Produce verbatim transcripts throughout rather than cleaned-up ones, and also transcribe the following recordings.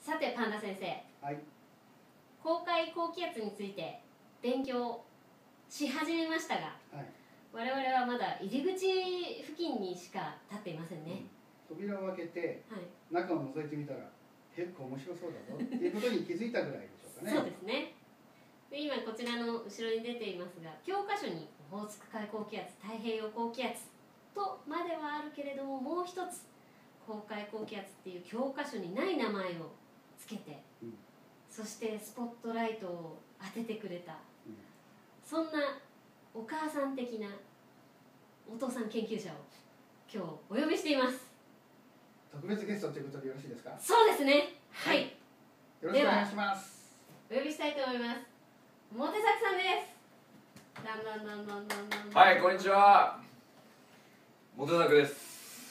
さてパンダ先生、 はい、 公開高気圧について勉強し始めましたが、 はい、 我々はまだ入り口付近にしか立っていませんね、 うん、扉を開けて、 はい、 中を覗いてみたら結構面白そうだぞっていうことに気づいたぐらいでしょうかね。 そうですね。で今こちらの後ろに出ていますが、教科書にオホーツク海高気圧、太平洋高気圧とまではあるけれども、もう一つ公開高気圧っていう教科書にない名前をつけて、うん、そしてスポットライトを当ててくれた、うん、そんなお母さん的なお父さん研究者を今日お呼びしています。 特別ゲストということでよろしいですか？ そうですね。はい、はい、 よろしくお願いします。 お呼びしたいと思います。モテサクさんです。だんだんだんだんだんだん。 はい、こんにちは。モテサクです。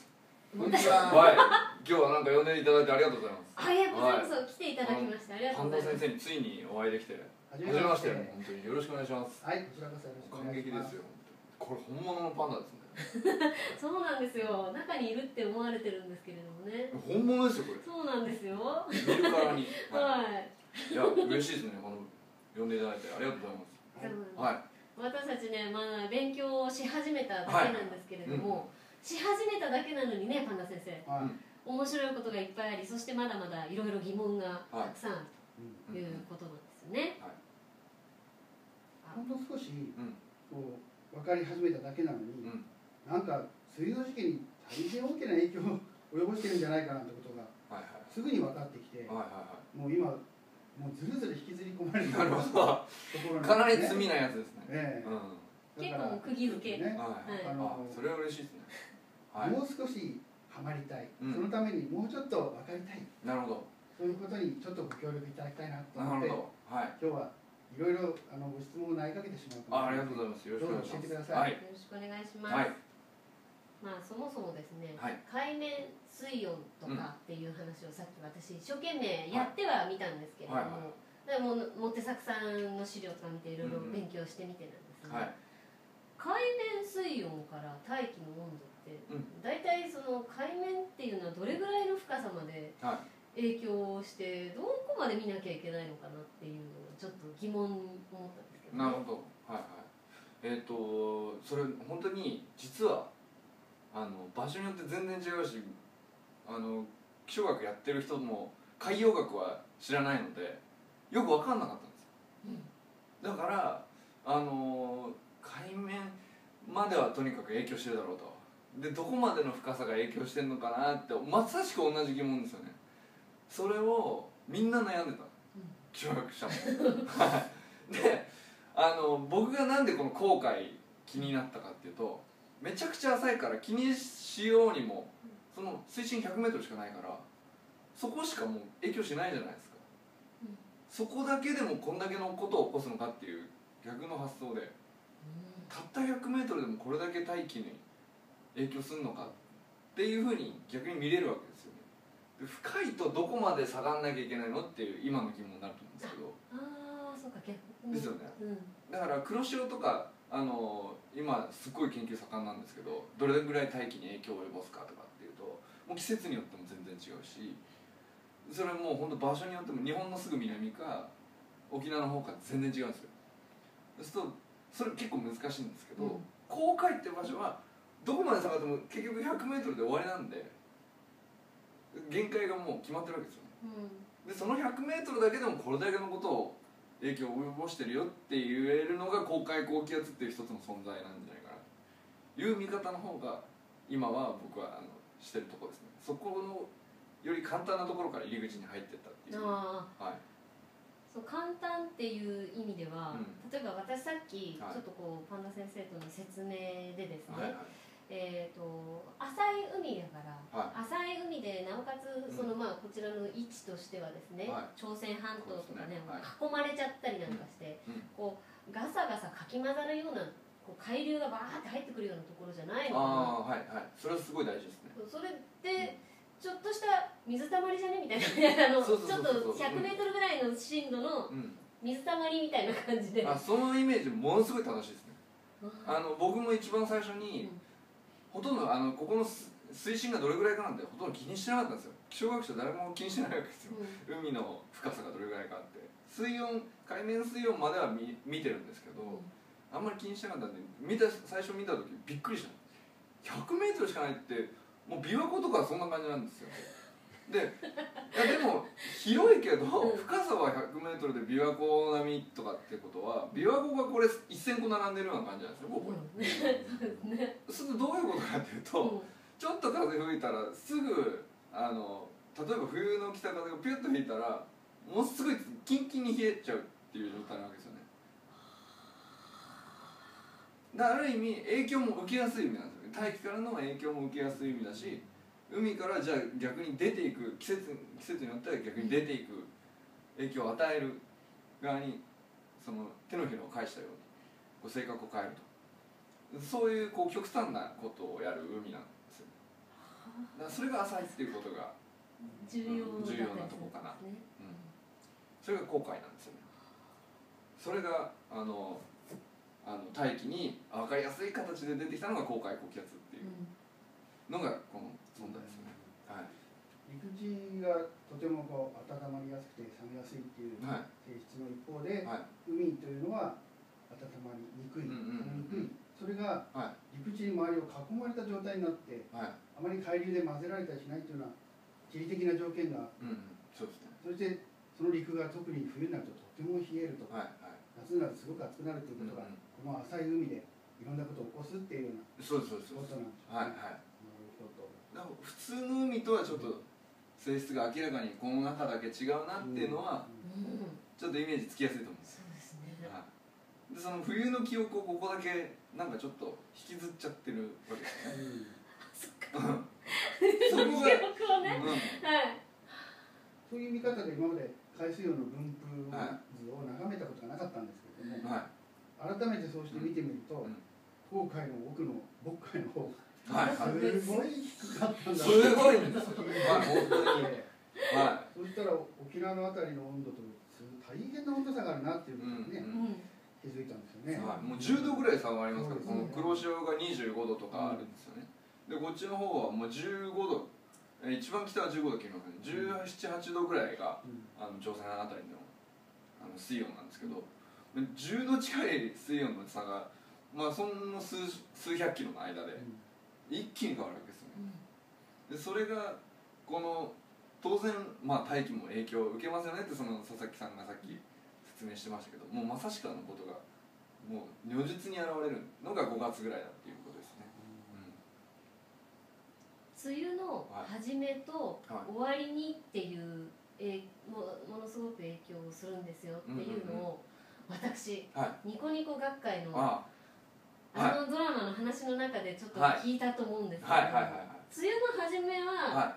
こんにちは。 はい、今日はなんか呼んでいただいてありがとうございます。 ありがとうございます。はい、来ていただきました。ありがとうございます。 半田先生についにお会いできて、はじめまして。本当によろしくお願いします。 はい、こちらこそよろしくお願いします。 感激ですよ。これ本物のパンダですね。 そうなんですよ。中にいるって思われてるんですけれどもね。 本物ですよこれ。 そうなんですよ。 見るからに。 はい。 いや嬉しいですね。この呼んでいただいてありがとうございます。はい。 私たちね、まだ勉強をし始めただけなんですけれども、し始めただけなのにね、パンダ先生。はい。面白いことがいっぱいあり、そしてまだまだいろいろ疑問がたくさんあるということなんですよね。 ほんの少しこう分かり始めただけなのに、なんか梅雨の時期に大変大きな影響を及ぼしてるんじゃないかなってことがすぐに分かってきて、もう今もうずるずる引きずり込まれてるところなんですね。 かなり罪なやつですね。 ええ。 結構釘付け。 ね。あのそれは嬉しいですね。 もう少しハマりたい、そのためにもうちょっと分かりたい。 なるほど。 そういうことにちょっとご協力いただきたいなと思って、 なるほど。はい。 今日はいろいろあのご質問を投げかけてしまうかもしれない。ありがとうございます。よろしくお願いします。 どうぞ教えてください。 よろしくお願いします。はい。まあそもそもですね、はい、海面水温とかっていう話をさっき私一生懸命やってはみたんですけれども、でもモテサクさんの資料とか見ていろいろ勉強してみてなんですが、はい、海面水温から大気の温度って大体、うん、その海面っていうのはどれぐらいの深さまで影響してどこまで見なきゃいけないのかなっていうのをちょっと疑問に思ったんですけど、ね、 なるほど。はいはい。えっとそれ本当に実はあの場所によって全然違うし、あの気象学やってる人も海洋学は知らないのでよく分かんなかったんですよ、うん、だからあの海面まではとにかく影響してるだろうと、でどこまでの深さが影響してるのかなってまさしく同じ疑問ですよね。それをみんな悩んでた、うん、気象学者もであの僕がなんでこの航海気になったかっていうと、めちゃくちゃ浅いから気にしようにもその水深ひゃくメートルしかないから、そこしかもう影響しないじゃないですか、うん、そこだけでもこんだけのことを起こすのかっていう逆の発想で、うん、たったひゃくメートルでもこれだけ大気に影響するのかっていうふうに逆に見れるわけですよね。で深いとどこまで下がんなきゃいけないのっていう今の疑問になると思うんですけど、 ああそうか逆、 うん、ですよね、うん、だから黒潮とかあの今すごい研究盛んなんですけど、どれぐらい大気に影響を及ぼすかとかっていうともう季節によっても全然違うし、それもう本当場所によっても日本のすぐ南か沖縄の方か全然違うんですよ。そうするとそれ結構難しいんですけど、うん、航海って場所はどこまで下がっても結局ひゃくメートルで終わりなんで限界がもう決まってるわけですよね、うん、でそのひゃくメートルだけでもこれだけのことを影響を及ぼしてるよって言えるのが公開高気圧っていう一つの存在なんじゃないかなという見方の方が今は僕はあのしてるところですね。そこのより簡単なところから入り口に入ってったっていう。あ、 はい、そう簡単っていう意味では、うん、例えば私さっきちょっとこう、はい、パンダ先生との説明でですね、はいはい、えー、と浅い海だから、はい、浅い海でなおかつその、まあ、こちらの位置としてはですね、はい、朝鮮半島とかね、はい、囲まれちゃったりなんかして、うん、こうガサガサかき混ざるようなこう海流がバーって入ってくるようなところじゃないのかな。 あ、はいはい、それはすごい大事ですね。 それってちょっとした水たまりじゃねみたいな、あのちょっとひゃくメートルぐらいの深度の水たまりみたいな感じで、うん、 あ、そのイメージものすごい正しいですね。あの僕も一番最初に、うん、ほとんどあのここの水深がどれぐらいかなんてほとんど気にしてなかったんですよ。 気象学者誰も気にしてないわけですよ、うん、海の深さがどれぐらいかって水温海面水温までは 見, 見てるんですけど、うん、あんまり気にしなかったんで見た最初見た時びっくりした。ひゃくメートルしかないってもう琵琶湖とかそんな感じなんですよ。でいやでも広いけど深さはひゃくメートルで琵琶湖並みとかってことは琵琶湖がこれせんこ並んでるような感じなんですよ、ここに。そうするとどういうことかっていうと、うん、ちょっと風吹いたらすぐあの例えば冬の北風がピュッと吹いたらもうすぐキンキンに冷えちゃうっていう状態なわけですよね。だからある意味影響も受けやすい海なんですよね。大気からの影響も受けやすい海だし、海からじゃあ逆に出ていく季節季節によっては逆に出ていく影響を与える側にその手のひらを返したようにこう性格を変えると、そういうこう極端なことをやる海なんですよ。だからそれが浅いっていうことが重要なとこかな、うん、それが航海なんですよね。それがあのあの大気に分かりやすい形で出てきたのが航海高気圧っていうのがこの存在ですよね、はい、 陸地がとてもこう温まりやすくて冷めやすいっていう性質の一方で、はい、海というのは温まりにくい、冷めにくい、それが陸地に周りを囲まれた状態になって、はい、あまり海流で混ぜられたりしないというような地理的な条件があって、うんうん、そうですね、そしてその陸が特に冬になるととても冷えると、はいはい、夏になるとすごく暑くなるということが、うんうん、この浅い海でいろんなことを起こすっていうようなことなんですよね。はいはい、 だから普通の海とはちょっと性質が明らかにこの中だけ違うなっていうのはちょっとイメージつきやすいと思うんです。 そうですね、 はい、でその冬の記憶をここだけなんかちょっと引きずっちゃってるわけですね。 そっかそこが、ね、うん、はい、 そういう見方で今まで海水温の分布図を眺めたことがなかったんですけれども、はい、改めてそうして見てみると、航海の奥の渤海の方はい、すごい低かったんだ。すごいんですよ。はい、本当に。 はい。そしたら沖縄のあたりの温度と大変な温度差があるなっていうことにね、うんうん、気づいたんですよね。 はい、もうじゅうどぐらい差がありますから、この黒潮がにじゅうごどとかあるんですよね。で、こっちの方はもうじゅうごど、一番北はじゅうごど切りますね。じゅうなな、はちどぐらいが、うん、あの朝鮮あたりのあの水温なんですけど、じゅうど近い水温の差が、まあそんな数数百キロの間で。うん、一気に変わるわけですよね、うん、でそれがこの当然、まあ、大気も影響を受けますよねってその佐々木さんがさっき説明してましたけど、もうまさしくあのことがもう如実に現れるのがごがつぐらいだっていうことですね、 うん、梅雨の始めと終わりにっていう、えも, ものすごく影響するんですよっていうのを、うんうんうん、私、はい、ニコニコ学会のああのドラマの話の中でちょっと聞いたと思うんですけど、梅雨の初めは、はい、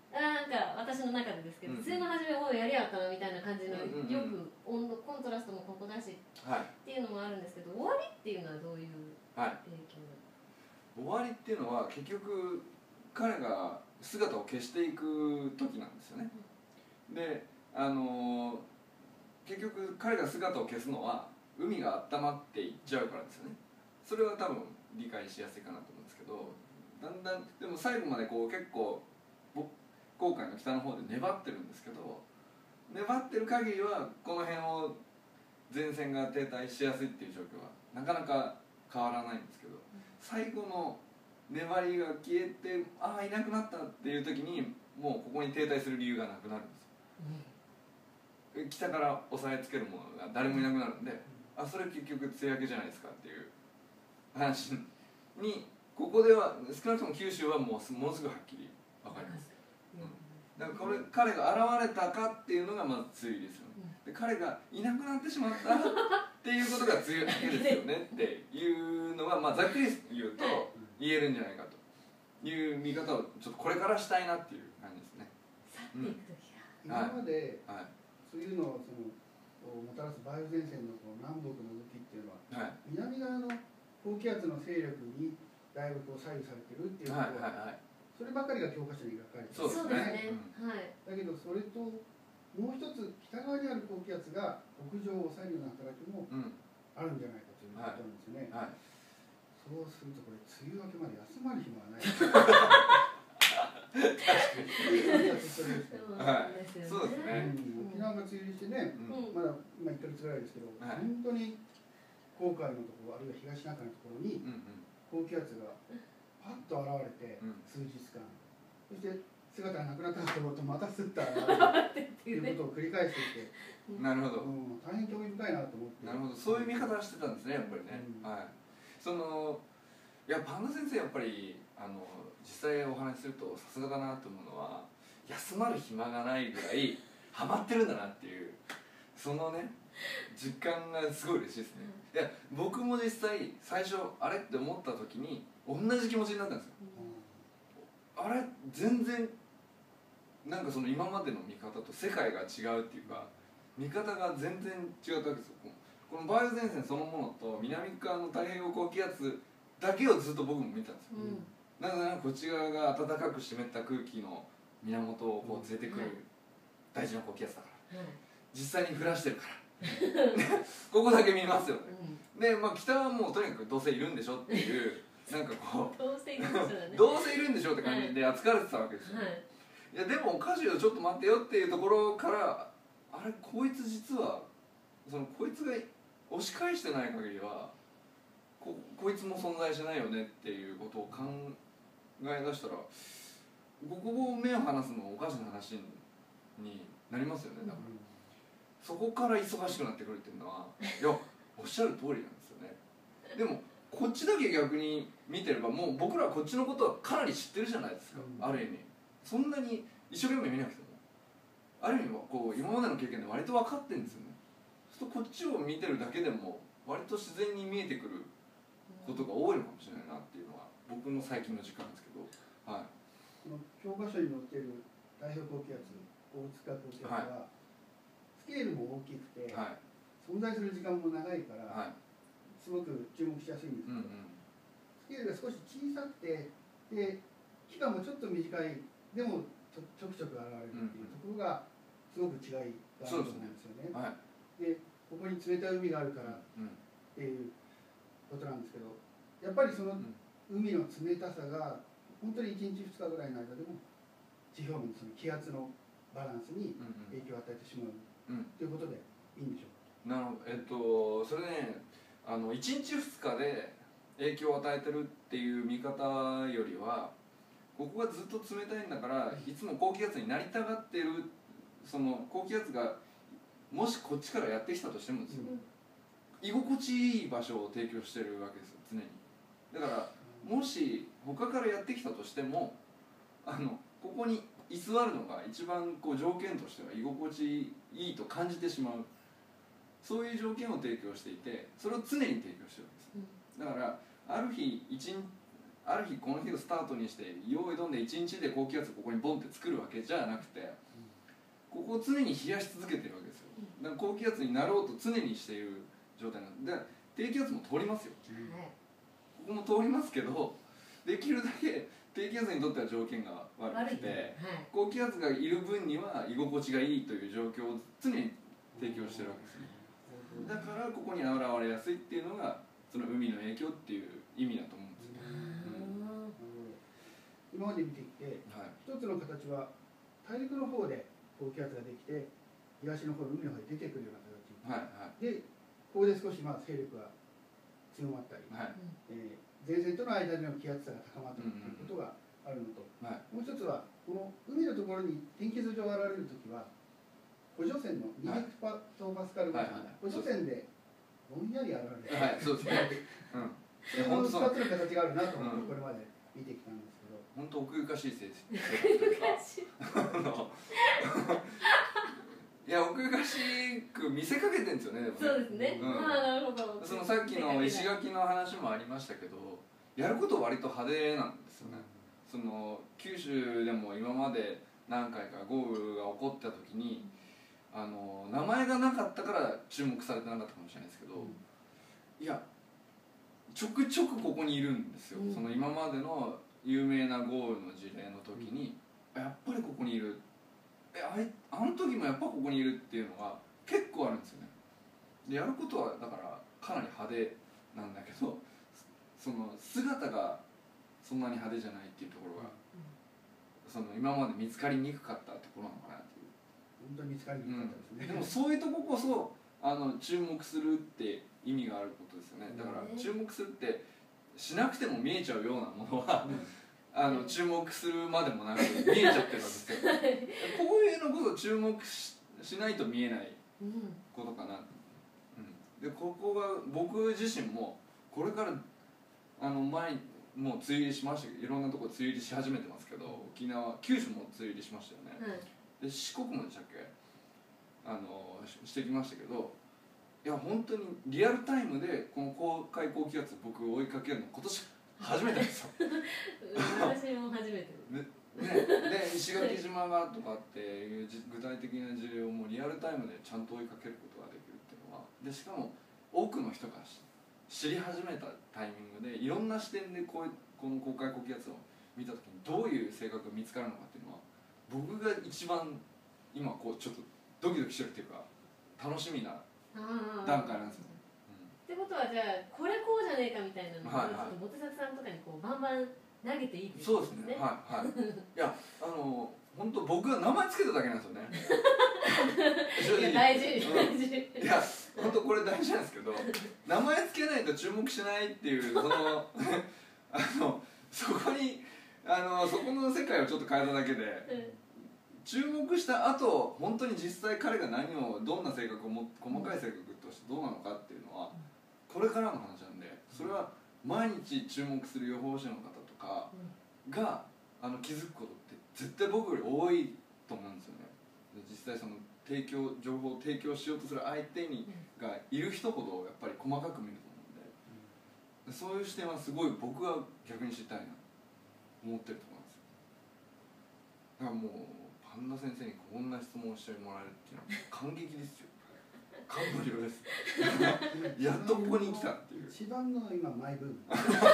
なんか私の中でですけど、うん、梅雨の初めもうやりやったなみたいな感じの、うんうんうん、よく温度コントラストもここだし、はい、っていうのもあるんですけど、終わりっていうのはどういう影響、 はい、終わりっていうのは結局彼が姿を消していく時なんですよね、うん、であのー、結局彼が姿を消すのは海が温まっていっちゃうからですよね。それは多分理解しやすいかなと思うんですけど、だんだんでも最後までこう結構航海の北の方で粘ってるんですけど、粘ってる限りはこの辺を前線が停滞しやすいっていう状況はなかなか変わらないんですけど、最後の粘りが消えてああいなくなったっていう時にもうここに停滞する理由がなくなるんですよ、うん、北から押さえつけるものが誰もいなくなるんで、あそれ結局梅雨明けじゃないですかっていう話にここでは少なくとも九州はもうものすごいはっきり分かります、うん、だからこれ彼が現れたかっていうのがまず梅雨ですよね、で彼がいなくなってしまったっていうことが梅雨明けですよねっていうのは、まあ、ざっくり言うと言えるんじゃないかという見方をちょっとこれからしたいなっていう感じですね。 去っていく時が、うん、今まで、はい、梅雨のそのもたらす梅雨前線のこの南北の動きっていうのは、はい、南側の高気圧の勢力にだいぶこう左右されてるっていうことは、はいはいはい、そればかりが教科書に描かれてる。 そうですね、うん、はい、 だけどそれともう一つ北側にある高気圧が北上を抑えるような働きもあるんじゃないかということなんですよね、はいはい、そうするとこれ梅雨明けまで休まる暇はないそうですね。 沖縄が梅雨入りしてね、まだ今いっかげつぐらいですけど、本当に黄海のところあるいは東シナ海のところに高気圧がパッと現れて数日間、そして姿がなくなったところとまたすっと現れるということを繰り返していて、 なるほど、 大変興味深いなと思って。 なるほど、そういう見方をしてたんですね、やっぱりね。はい。そのいやパンダ先生やっぱりあの実際お話しするとさすがだなと思うのは、休まる暇がないぐらいハマってるんだなっていうそのね実感がすごい嬉しいですね。いや僕も実際最初あれって思った時に同じ気持ちになったんですよ。あれ全然なんかその今までの見方と世界が違うっていうか見方が全然違ったわけですよ。この梅雨前線そのものと南側の太平洋高気圧だけをずっと僕も見たんですよ。だからこっち側が暖かく湿った空気の源をこう連れてくる大事な高気圧だから、実際に降らしてるからここだけ見ますよね。で、まあ、北はもうとにかくどうせいるんでしょっていうなんかこうどうせいるんでしょうねどうせいるんでしょって感じで扱われてたわけですよ。いやでもおかしいよちょっと待ってよっていうところからあれこいつ実はそのこいつが押し返してない限りは こ, こいつも存在しないよねっていうことを考え出したらここを目を離すのはおかしな話になりますよね。だから、うん、そこから忙しくなってくるっていうのはいやおっしゃる通りなんですよね。でもこっちだけ逆に見てればもう僕らはこっちのことはかなり知ってるじゃないですか、うん、ある意味そんなに一生懸命見なくてもある意味はこう今までの経験で割と分かってるんですよね。そうするとこっちを見てるだけでも割と自然に見えてくることが多いのかもしれないなっていうのは僕の最近の実感ですけど、はい、 この教科書に載っている太平洋高気圧大塚高気圧は、はい、スケールも大きくて、はい、存在する時間も長いから、はい、すごく注目しやすいんですけど、うんうん、スケールが少し小さくてで期間もちょっと短いでもちょくちょく現れるっていうところがすごく違いがあると思うんですよね。はい、でここに冷たい海があるからっていうことなんですけど、やっぱりその海の冷たさが本当にいちにちふつかぐらいの間でも地表面のその気圧のバランスに影響を与えてしまうということでいいんでしょうか。 なるほど、えっとそれねあのいちにちふつかで影響を与えてるっていう見方よりはここがずっと冷たいんだからいつも高気圧になりたがってるその高気圧がもしこっちからやってきたとしてもですよ、うん、居心地いい場所を提供してるわけですよ常に。だからもし他からやってきたとしてもあのここに居座るのが一番こう条件としては居心地いいと感じてしまうそういう条件を提供していてそれを常に提供してるわけです。だからある日一日ある日この日をスタートにして用意どんでいちにちで高気圧をここにボンって作るわけじゃなくてここを常に冷やし続けてるわけですよ。だから高気圧になろうと常にしている状態なんで低気圧も通りますよ、ここも通りますけどできるだけ低気圧にとっては条件が悪くて、はい、高気圧がいる分には居心地がいいという状況を常に提供してるわけですね。だからここに現れやすいっていうのがその海の影響っていう意味だと思うんですよ、うん、 今まで見てきて、はい、一つの形は大陸の方で高気圧ができて東の方の海の方に出てくるような形、はいはい、でここで少しまあ勢力が強まったり、はいえー、前線との間での気圧差が高まったりということがあるのと、うんうんはい、もう一つはこの海のところに天気図上現れるときは補助線のにひゃくパスカルぐらい、補助線でぼんやり現れる、はい、そうですね、うん、そのふたつの形があるなと思ってこれまで見てきたんですけど、 本当奥ゆかしい性質いや奥ゆかしく見せかけてるんですよね。でもねそうですね、うん、ああなるほど。 そのさっきの石垣の話もありましたけどやることは割と派手なんですよね、うん、その九州でも今まで何回か豪雨が起こった時にあの名前がなかったから注目されてなかったかもしれないですけど、うん、いやちょくちょくここにいるんですよ、うん、その今までの有名な豪雨の事例の時に、うん、やっぱりここにいるえ あ, れあの時もやっぱここにいるっていうのが結構あるんですよね。でやることはだからかなり派手なんだけどその姿がそんなに派手じゃないっていうところがその今まで見つかりにくかったところなのかなっていう。 本当に見つかりにくかったですね、 うん、でもそういうとここそあの注目するって意味があることですよね。だから注目するってしなくても見えちゃうようなものは、うん、あの注目するまでもなく見えちゃってるんですよこういうのこそ注目 し, しないと見えないことかな、うん、でここが僕自身もこれからあの前もう梅雨入りしましたけど、いろんなところ梅雨入りし始めてますけど、沖縄九州も梅雨入りしましたよね、うん、で四国もでしたっけ、あの し, してきましたけど、いや本当にリアルタイムでこの高海高気圧僕追いかけるの今年初めてですよ私も初めてで、ね、で石垣島がとかっていう具体的な事例をもうリアルタイムでちゃんと追いかけることができるっていうのは、でしかも多くの人が知り始めたタイミングでいろんな視点でこうこの高海高気圧を見た時にどういう性格が見つかるのかっていうのは僕が一番今こうちょっとドキドキしてるっていうか楽しみな段階なんですよ。 ってことはじゃあこれこうじゃねえかみたいなのをちょっとモテ作さんとかにこうバンバン投げていいってことですね。そうですね。はいはい。いやあの本当僕が名前つけただけなんですよね。 いや大事大事。 いや本当これ大事なんですけど、名前つけないと注目しないっていうそのあのそこにあのそこの世界をちょっと変えただけで。うん注目した後本当に実際彼が何をどんな性格をも細かい性格としてどうなのかっていうのはこれからの話なんで、それは毎日注目する予報士の方とかがあの気づくことって絶対僕より多いと思うんですよね。実際その提供情報を提供しようとする相手にがいる人ほどやっぱり細かく見ると思うんで、そういう視点はすごい僕は逆に知りたいなと思ってるところなんですよ。だからもう半田先生にこんな質問をしてもらえるっていうのは感激ですよ。感無量ですやっとここに来たっていう一番の今マイブーム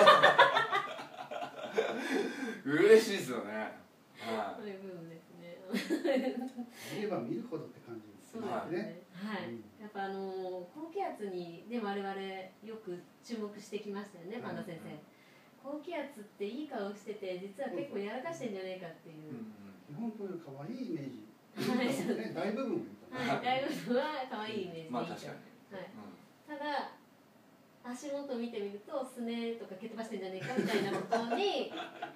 嬉しいですよね。 マイブームですね見れば見るほどって感じですね。 そうですね、はい、うん、やっぱあの高気圧にね我々よく注目してきましたよね、パンダ先生、はい、高気圧っていい顔してて実は結構やらかしてんじゃないかっていう、うん日本という可愛いイメージ、はい、ね、大部分はい、大部分は可愛いイメージでいいと、 まあ確かに、 はいうん、ただ足元見てみるとすねとか蹴飛ばしてんじゃねえかみたいなことに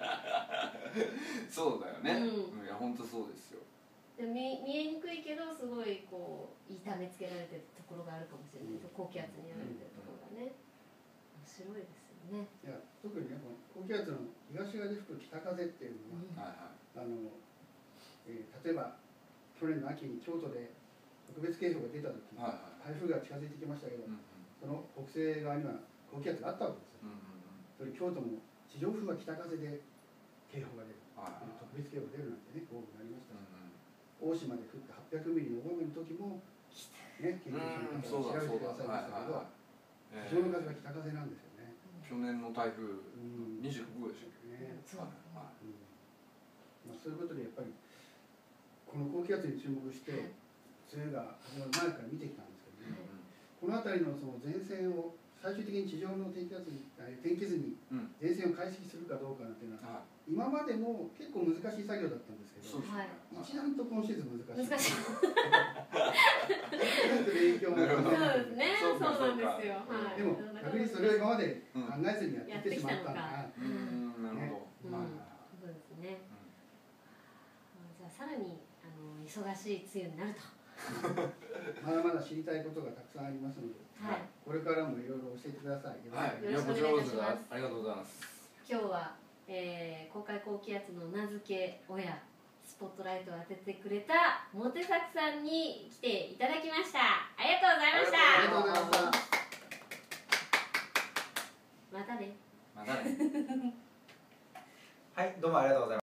そうだよね、うん、いや本当そうですよ。 で見見えにくいけどすごいこう痛めつけられてるところがあるかもしれない、うん、高気圧にやられてるところがね、面白いですよね。 いや特にねこの高気圧の東側で吹く北風っていうのは、うん、あのえー、例えば去年の秋に京都で特別警報が出た時、はいはい、台風が近づいてきましたけど、うんうん、その北西側には高気圧があったわけですよ、うんうんうん、それ京都も地上風は北風で警報が出る、はいはい、特別警報が出るなんてね豪雨になりましたし、うんうん、大島で降ったはっぴゃくミリの大雨の時もね研究者の方が調べてくださいましたけど、地上の風が北風なんですよね。 去年の台風にじゅうろくごうでしたっけね、 そう、はいうんまあ、そういうことでやっぱりこの高気圧に注目して、梅雨が始まる前から見てきたんですけどね、うん、この辺りのその前線を最終的に地上の低気圧に天気図に前線を解析するかどうかなんていうのは、うん、今までも結構難しい作業だったんですけど、はい、一段と今シーズン難しい。難しい。影響もそうですね。そうなんですよ。はい、 でも逆にそれを今まで考えずにやってきてしまったんだな。 うん、なるほど。 そうですね。じゃあさらにあの忙しい梅雨になると。 まだまだ知りたいことがたくさんありますので、はい、これからもいろいろ教えてください。 はい、よろしくお願いいたします。ありがとうございます。 今日は、えー、高海高気圧の名付け親スポットライトを当ててくれたモテ作さんに来ていただきました。ありがとうございました。 ありがとうございました。 またね。 またね。 はい、どうもありがとうございました。